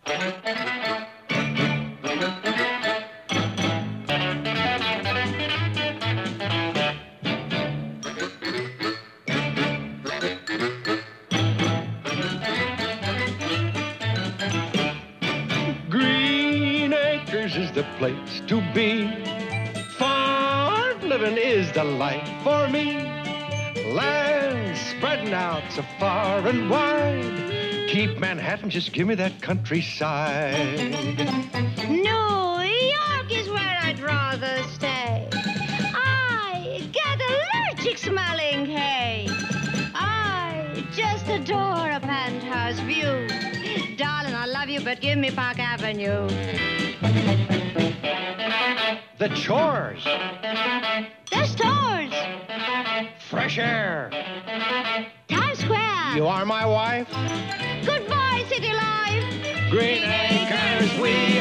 Green Acres is the place to be. Farm living is the life for me. Land spreading out so far and wide. Keep Manhattan, just give me that countryside. New York is where I'd rather stay. I get allergic smelling hay. I just adore a penthouse view. Darling, I love you, but give me Park Avenue. The chores. The stores. Fresh air. Times Square. You are my wife. Goodbye, city life. Green Acres, we